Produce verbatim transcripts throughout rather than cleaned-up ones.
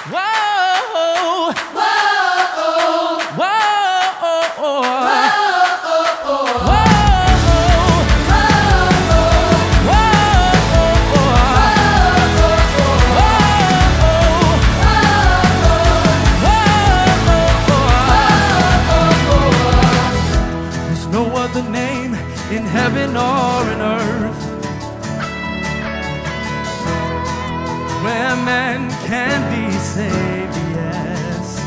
Whoa, whoa, whoa, there's no other name in heaven or in earth where man can be saved, yes.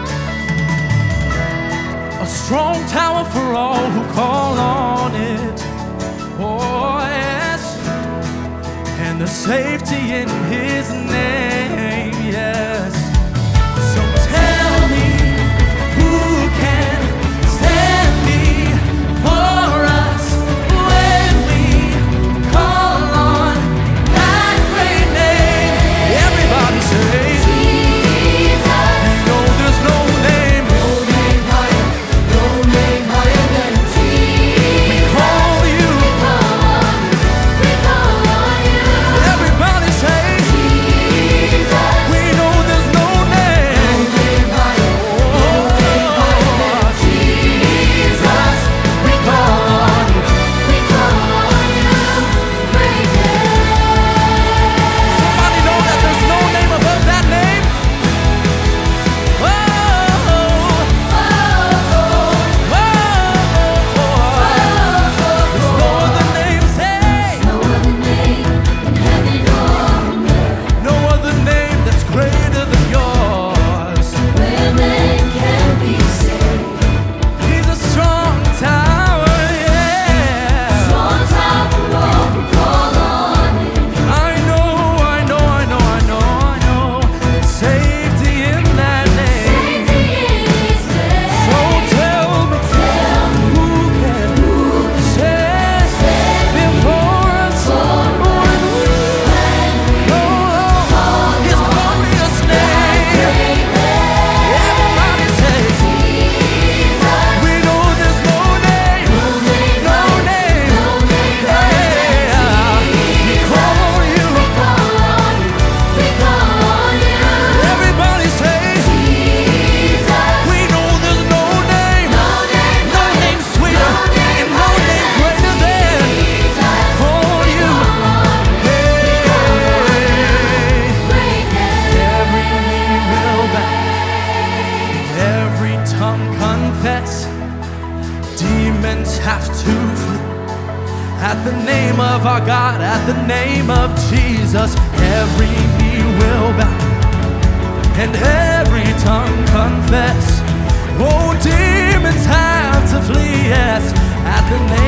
A strong tower for all who call on it, oh yes. And the safety in his name, yes. So tell me, who can stand before us when we call on that great name? Everybody say, Jesus. You know there's no name, no name higher, no name higher than Jesus. We call you, we call on you, we call on you. Everybody say, Jesus. We know there's no name, no name higher, no name higher than Jesus. We call on you, we call on you, great name. Somebody know that there's no name above that name? Whoa, whoa, whoa, there's no other name, say. No other name in heaven or on earth. No other name that's greater than yours. Where man can be saved. He's a strong tower, yeah. Strong tower for all who call on him. I know, I know, I know, I know, I know. There's safety in that name. Safety in his name. So tell me, tell me, who can stand before us when we call on his glorious name? Everybody say, Jesus. We know there's no name, no name, no name, no name. Yeah, we call on you, we call on you, we call on you. Everybody say, Jesus. We know there's no name, no name, no name sweeter, and no name greater than. Call on you, hey. Every knee will bow, every tongue confess. Demons have to flee at the name of our God, at the name of Jesus. Every knee will bow and every tongue confess. Oh, demons have to flee, yes, at the name